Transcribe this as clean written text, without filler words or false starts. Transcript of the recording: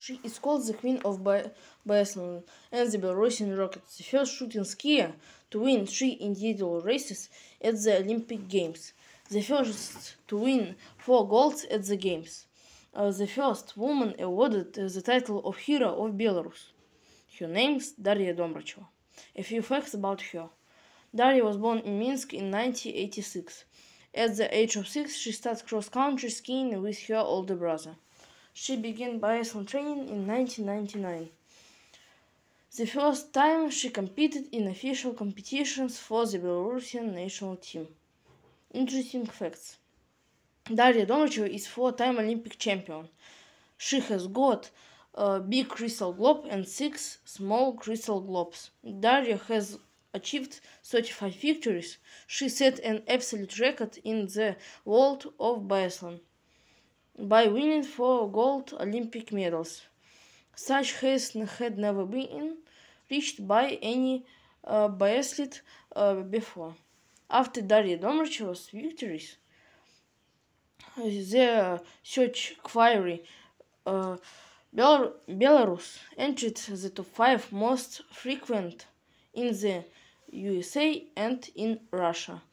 She is called the Queen of Biathlon and the Belarusian Rockets, the first shooting skier to win 3 individual races at the Olympic Games, the first to win 4 golds at the Games, the first woman awarded the title of Hero of Belarus. Her name is Daria Domracheva. A few facts about her. Daria was born in Minsk in 1986. At the age of 6, she started cross-country skiing with her older brother. She began biathlon training in 1999. The first time she competed in official competitions for the Belarusian national team. Interesting facts. Daria Domracheva is 4-time Olympic champion. She has got a big crystal globe and 6 small crystal globes. Daria has achieved 35 victories. She set an absolute record in the world of biathlon by winning 4 gold Olympic medals. Such has had never been reached by any biathlete before. After Daria Domracheva's victories, the search query Belarus entered the top 5 most frequent in the USA and in Russia.